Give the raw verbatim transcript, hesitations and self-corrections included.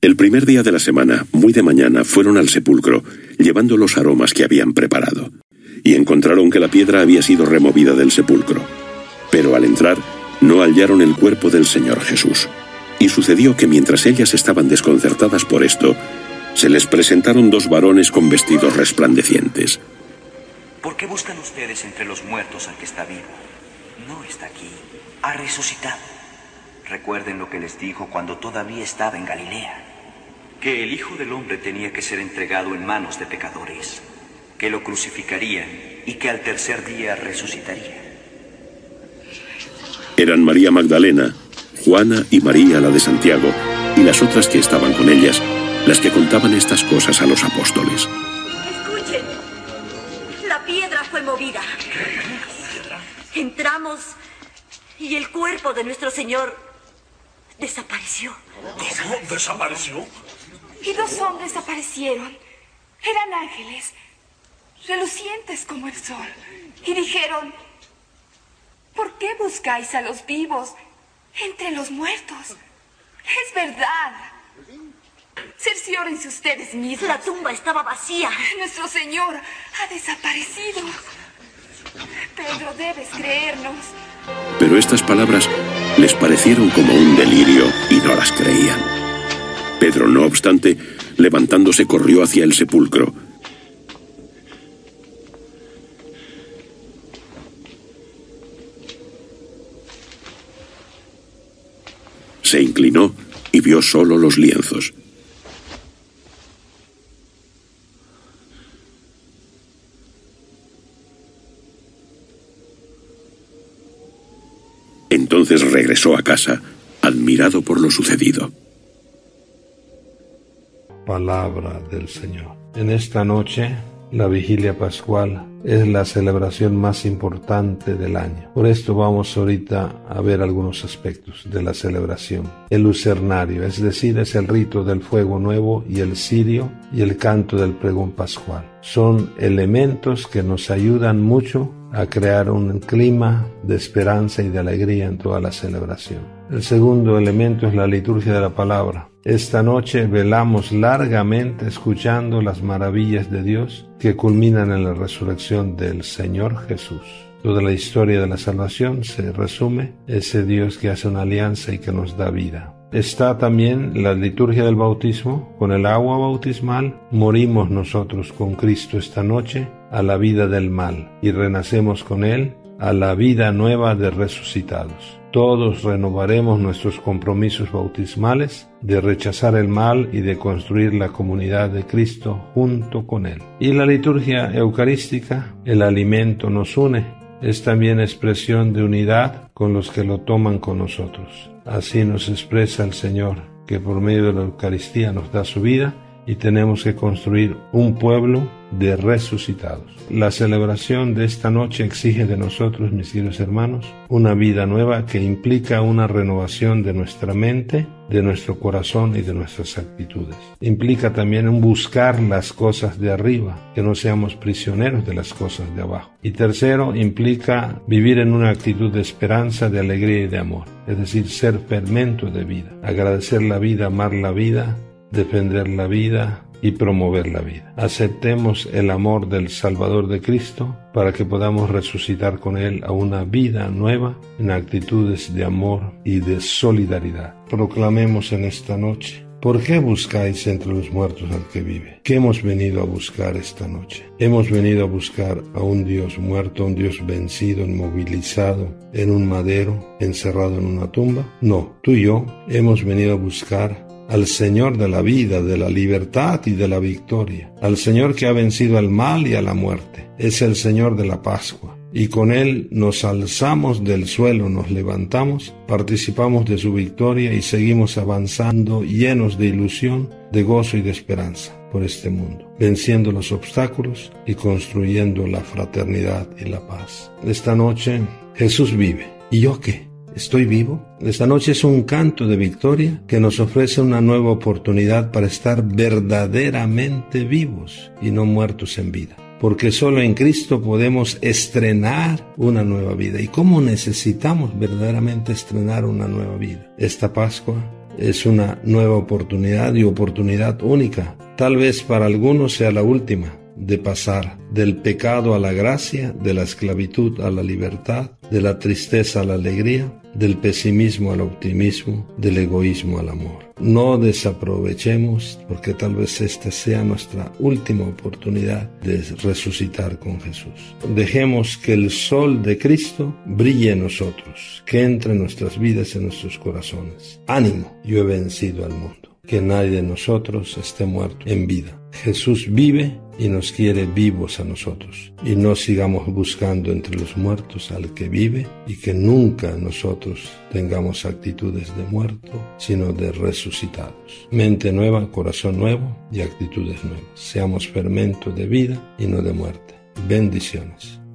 El primer día de la semana, muy de mañana, fueron al sepulcro, llevando los aromas que habían preparado. Y encontraron que la piedra había sido removida del sepulcro. Pero al entrar, no hallaron el cuerpo del Señor Jesús. Y sucedió que mientras ellas estaban desconcertadas por esto, se les presentaron dos varones con vestidos resplandecientes. ¿Por qué buscan ustedes entre los muertos al que está vivo? No está aquí, ha resucitado. Recuerden lo que les dijo cuando todavía estaba en Galilea, que el Hijo del Hombre tenía que ser entregado en manos de pecadores, que lo crucificarían y que al tercer día resucitaría. Eran María Magdalena, Juana y María la de Santiago, y las otras que estaban con ellas, las que contaban estas cosas a los apóstoles. Escuchen, la piedra fue movida. Entramos y el cuerpo de nuestro Señor desapareció. ¿Cómo desapareció? Y dos hombres aparecieron. Eran ángeles, relucientes como el sol. Y dijeron: ¿por qué buscáis a los vivos entre los muertos? Es verdad. Cerciórense ustedes mismos. La tumba estaba vacía. Nuestro Señor ha desaparecido. Pedro, debes creernos. Pero estas palabras les parecieron como un delirio y no las creían. Pedro, no obstante, levantándose corrió hacia el sepulcro. Se inclinó y vio solo los lienzos. Entonces regresó a casa, admirado por lo sucedido. Palabra del Señor. En esta noche, la vigilia pascual es la celebración más importante del año. Por esto vamos ahorita a ver algunos aspectos de la celebración. El lucernario, es decir, es el rito del fuego nuevo, y el cirio y el canto del pregón pascual. Son elementos que nos ayudan mucho a crear un clima de esperanza y de alegría en toda la celebración. El segundo elemento es la liturgia de la palabra. Esta noche velamos largamente escuchando las maravillas de Dios que culminan en la resurrección del Señor Jesús. Toda la historia de la salvación se resume en ese Dios que hace una alianza y que nos da vida. Está también la liturgia del bautismo. Con el agua bautismal morimos nosotros con Cristo esta noche a la vida del mal y renacemos con Él a la vida nueva de resucitados. Todos renovaremos nuestros compromisos bautismales de rechazar el mal y de construir la comunidad de Cristo junto con Él. Y la liturgia eucarística, el alimento nos une, es también expresión de unidad con los que lo toman con nosotros. Así nos expresa el Señor, que por medio de la Eucaristía nos da su vida, y tenemos que construir un pueblo de resucitados. La celebración de esta noche exige de nosotros, mis queridos hermanos, una vida nueva que implica una renovación de nuestra mente, de nuestro corazón y de nuestras actitudes. Implica también un buscar las cosas de arriba, que no seamos prisioneros de las cosas de abajo. Y tercero, implica vivir en una actitud de esperanza, de alegría y de amor, es decir, ser fermento de vida, agradecer la vida, amar la vida, defender la vida y promover la vida. Aceptemos el amor del Salvador de Cristo para que podamos resucitar con Él a una vida nueva en actitudes de amor y de solidaridad. Proclamemos en esta noche: ¿por qué buscáis entre los muertos al que vive? ¿Qué hemos venido a buscar esta noche? ¿Hemos venido a buscar a un Dios muerto, a un Dios vencido, inmovilizado en un madero, encerrado en una tumba? No, tú y yo hemos venido a buscar al Señor de la vida, de la libertad y de la victoria, al Señor que ha vencido al mal y a la muerte. Es el Señor de la Pascua, y con Él nos alzamos del suelo, nos levantamos, participamos de su victoria y seguimos avanzando llenos de ilusión, de gozo y de esperanza por este mundo, venciendo los obstáculos y construyendo la fraternidad y la paz. Esta noche Jesús vive. ¿Y yo qué? ¿Estoy vivo? Esta noche es un canto de victoria que nos ofrece una nueva oportunidad para estar verdaderamente vivos y no muertos en vida. Porque solo en Cristo podemos estrenar una nueva vida. ¿Y cómo necesitamos verdaderamente estrenar una nueva vida? Esta Pascua es una nueva oportunidad y oportunidad única. Tal vez para algunos sea la última, de pasar del pecado a la gracia, de la esclavitud a la libertad, de la tristeza a la alegría, del pesimismo al optimismo, del egoísmo al amor. No desaprovechemos, porque tal vez esta sea nuestra última oportunidad de resucitar con Jesús. Dejemos que el sol de Cristo brille en nosotros, que entre en nuestras vidas y en nuestros corazones. Ánimo, yo he vencido al mundo. Que nadie de nosotros esté muerto en vida. Jesús vive y nos quiere vivos a nosotros. Y no sigamos buscando entre los muertos al que vive, y que nunca nosotros tengamos actitudes de muerto, sino de resucitados. Mente nueva, corazón nuevo y actitudes nuevas. Seamos fermento de vida y no de muerte. Bendiciones.